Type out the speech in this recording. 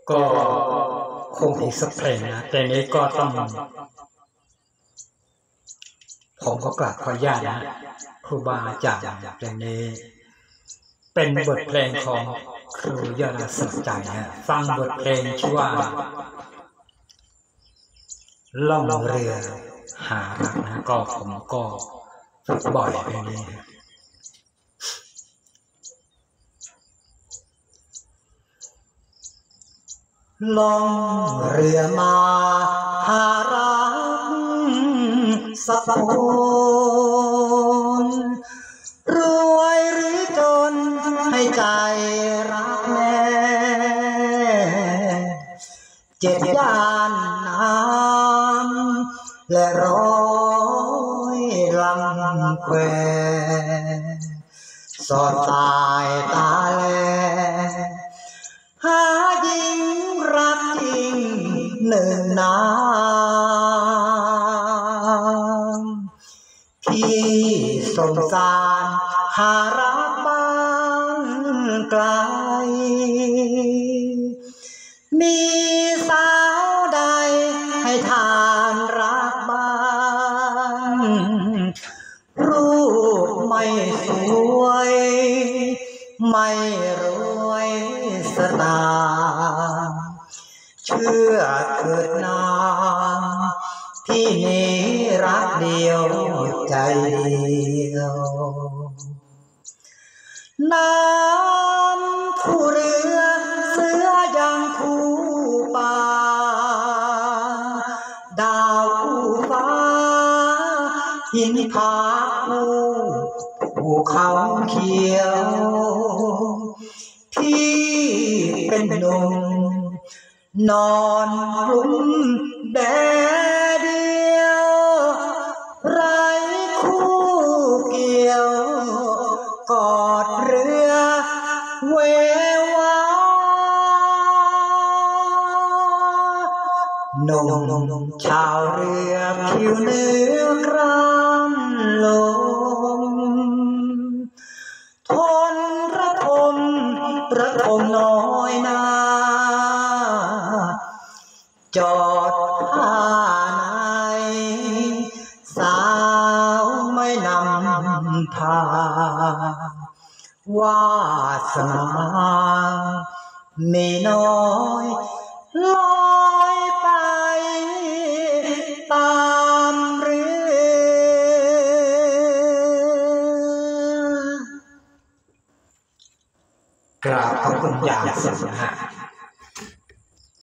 ก็คงอีกสักเพลงนะแต่นี้ก็ต้องผมก็กราบขออนุญาตนะครูบาอาจารย์เพลงนี้เป็นบทเพลงของครูยอดสุดใจนะฟังบทเพลงชื่อว่าล่องเรือหารักนะก็ผมก็ฝึกบ่อยเพลงนี้ล่องเรือมาหารักสักคนรวยหรือจนให้ใจรักแน่เจ็ดย่านน้ำและร้อยลำแควสอดสายตาแลหาหญิงรักจริงหนึ่งนางพี่สงสารหารักบ้านไกลมีสาวใดให้ทานรักบ้างรูปไม่สวยไม่รวยสตางค์เชื่อเถิดนางพี่นี้รักเดียวใจเดียวน้ำคู่เรือเสือยังคู่ป่าดาวคู่ฟ้าหินผาคู่ภูเขาเขียวพี่เป็นหนุ่มนอนกลุ้มแดดเดียวไร้คู่เกี่ยวกอดเรือเววาหนุ่มชาวเรือผิวเนื้อกรำลมทนระทมน้อยนาจอดท่าไหนสาวไม่นำพาวาสนามีน้อยลอยไปตามเรือกราบขอบคุณอย่างสูงนะฮะ